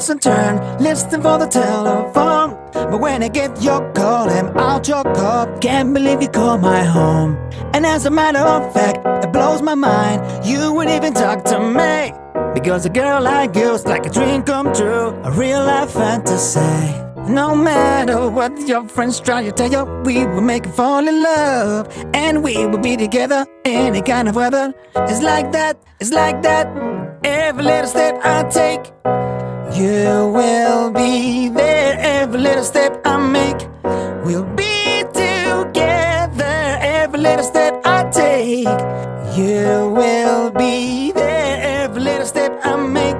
toss and turn, listening for the telephone. But when I get your call, I'm out your cup. Can't believe you called my home. And as a matter of fact, it blows my mind you would even talk to me. Because a girl like you's like a dream come true, a real life fantasy. No matter what your friends try to tell you, we will make you fall in love. And we will be together any kind of weather. It's like that, it's like that. Every little step I take, you will be there. Every little step I make, we'll be together. Every little step I take, you will be there. Every little step I make.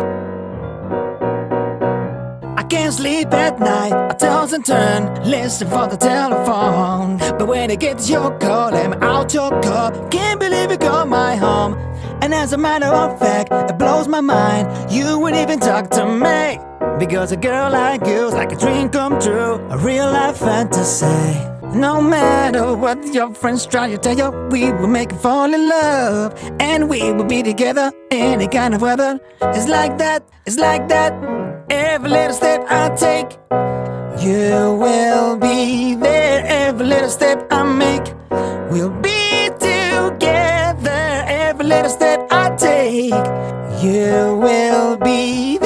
I can't sleep at night, I toss and turn, listen for the telephone. But when it gets your call, I'm out your cup. Can't believe you called my home. And as a matter of fact, it blows my mind you would even talk to me. Because a girl like you's like a dream come true, a real life fantasy. No matter what your friends try to tell you, we will make you fall in love. And we will be together any kind of weather. It's like that, it's like that. Every little step I take, you will be there. Every little step I make, we'll be together. Every little step I take, you will be there.